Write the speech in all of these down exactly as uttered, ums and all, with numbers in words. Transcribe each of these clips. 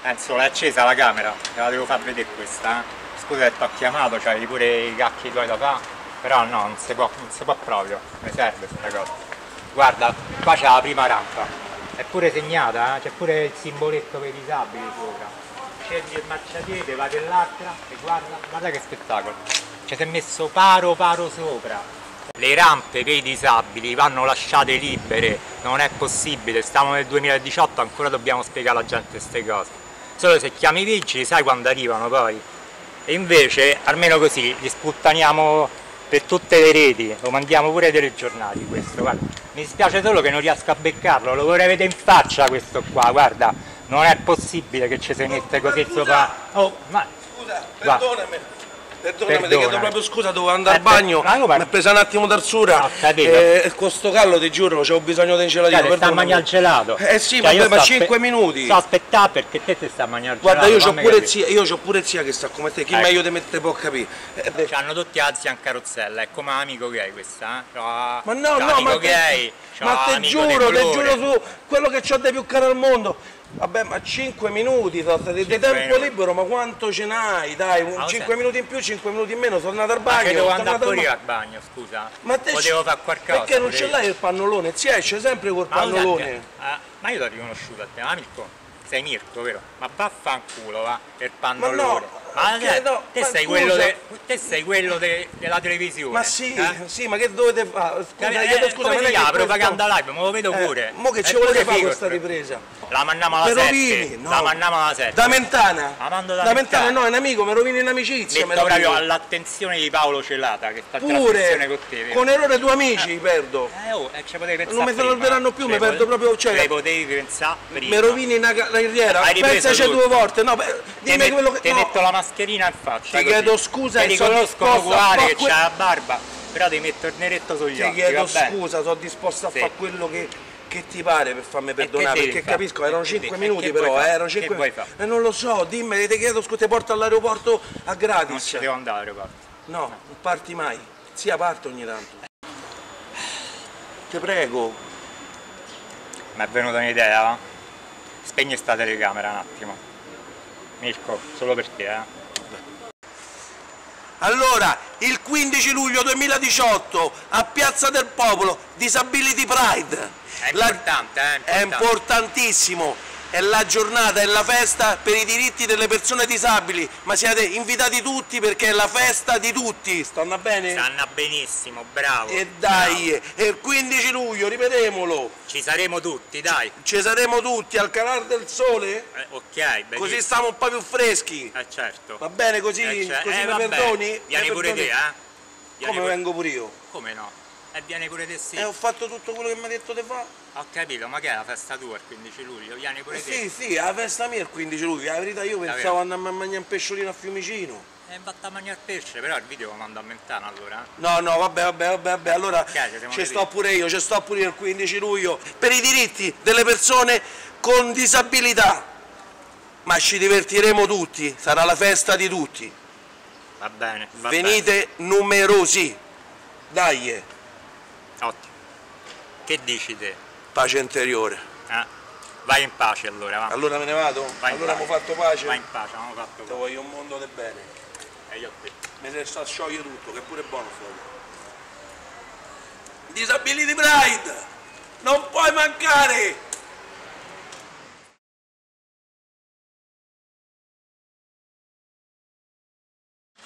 Enzo, l'hai accesa la camera? Te la devo far vedere questa, eh? Scusa che ti ho chiamato, c'hai pure i cacchi tuoi da fare, però no, non si può, non si può proprio, mi serve questa cosa. Guarda, qua c'è la prima rampa, è pure segnata, eh? C'è pure il simboletto per i disabili sopra. Scendi il marciapiede, vai dell'altra e guarda, guarda che spettacolo. Ci si è messo paro paro sopra. Le rampe per i disabili vanno lasciate libere, non è possibile, stiamo nel duemiladiciotto, ancora dobbiamo spiegare alla gente queste cose. Solo se chiami i vigili sai quando arrivano poi. E invece, almeno così, li sputtaniamo per tutte le reti, lo mandiamo pure ai telegiornali questo, guarda. Mi dispiace solo che non riesco a beccarlo, lo vorrei vedere in faccia questo qua, guarda. Non è possibile che ci si mette così sopra. Oh, ma... Scusa, perdonami. Perdonami, Perdona. ti chiedo proprio scusa, dovevo andare Eh, al bagno, per... mi è presa un attimo d'arsura, no, e eh, con sto callo ti giuro, c'ho bisogno di un gelatino. Cioè, sta a mangiare il gelato. Eh sì, cioè, vabbè, ma cinque aspe... minuti. Sto aspettando perché te ti sta a mangiare il Guarda, gelato. io c'ho pure zia, io c'ho pure zia che sta come te, chi ecco. meglio di me te può capire. Eh, C'hanno tutti la zia in carrozzella, è come amico gay questa, eh? C'ha... Ma no, c'ha no, ma gay, te, ma te giuro, te giuro su quello che c'ho di più caro al mondo. Vabbè, ma cinque minuti di tempo minuti. libero, ma quanto ce n'hai? Dai, un Ah, cinque minuti in più, cinque minuti in meno, sono andato al Ma bagno. che devo sono andare andato pure al io ba- al bagno, scusa? Ma te Potevo fare qualcosa. Perché non pure ce io. l'hai il pannolone? Si esce sempre col Ma lo sai, pannolone. ah, ma io l'ho riconosciuto a te, ma Mirko, sei Mirko, vero? Ma vaffanculo, va, per Ma pannolone. no, Ma che te, no, te ma sei scusa. quello, de, te sei quello de, della televisione. Ma sì, eh? sì, ma che dovete fare? Scusa, Eh, chiedo eh, scusa, come non si è che chiama? questo- Propaganda live, me lo vedo Eh, pure. mo che È ci volete pure fare figo, questa il- ripresa? La mandiamo alla Me sette. rovini, no. La mandiamo alla sette. Da Mentana? La mando da Da Mentana, Mentana. no, è un amico, mi rovini in amicizia. me Metto lo proprio dico. all'attenzione di Paolo Celata che sta in trasmissione Pure, con te, vero? con errore due amici perdo. Eh, oh, eh, ci potevi pensare Non mi prima. salveranno più, Ci mi perdo potevi- proprio, cioè- ci potevi pensare prima. Mi rovini una carriera, Hai ripreso pensaci tutto. due volte, no, beh, Te, dimmi met- quello che... te no. metto la mascherina in faccia. Ti così. chiedo scusa Ti e sono riconosco disposto a uguale fa' che que- c'ha la barba, però ti metto il neretto sugli Ti occhi, chiedo va bene? scusa, sono disposto a Sì. fare quello che, che ti pare per farmi che perdonare, devi perché fare? capisco, erano E che cinque devi- e minuti che però, vuoi eh, fare? erano Che cinque vuoi fare? E non lo so, dimmi, ti chiedo scusa, ti porto all'aeroporto a Non gratis. ci devo andare all'aeroporto. No, non parti mai. Sia parte ogni tanto. Ti prego. Mi è venuta un'idea, va? Spegni sta telecamera un attimo. Mirko, solo per te, eh? Allora, il quindici luglio duemiladiciotto a Piazza del Popolo, Disability Pride. È La- importante, eh? È importantissimo. È la giornata, è la festa per i diritti delle persone disabili, ma siete invitati tutti perché è la festa di tutti. Stanno bene? Stanno benissimo, bravo. E dai, e il quindici luglio, ripetemolo, Ci saremo tutti, dai. ci saremo tutti al Canale del Sole, Eh, ok, benissimo. così stiamo un po' più freschi. Eh certo. Va bene così? Eh, cioè- Così eh, mi vabbè. perdoni? Vieni Mi pure te, perdoni? eh? Vieni Come pure- vengo pure io? Come no? E vieni pure te sì. E ho fatto tutto quello che mi ha detto di fare? Ho capito, ma che è la festa tua il quindici luglio? Vieni pure te. Sì, sì, la festa mia è il quindici luglio, la verità io pensavo Davvero? andare a mangiare un pesciolino a Fiumicino. E vatta a mangiare pesce, però il video lo mando a Mentana allora. eh. No, no, vabbè, vabbè, vabbè, vabbè, allora Ok, ci siamo ci sto capiti. pure io, ci sto pure io il quindici luglio per i diritti delle persone con disabilità. Ma ci divertiremo tutti, sarà la festa di tutti. Va bene, va Venite numerosi. Dai, bene. Ottimo. Che dici te? pace interiore. Eh? Vai in pace allora, va. Allora me ne vado? Vai in allora pace. abbiamo fatto pace? Vai in pace, abbiamo fatto Ti pace. voglio un mondo del bene. E io a te. Mi si sta a sciogliere tutto, che pure è buono fuoco. Disability Pride! Non puoi mancare!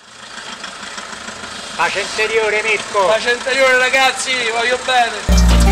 Pace interiore, Mirko! Pace interiore ragazzi, voglio bene!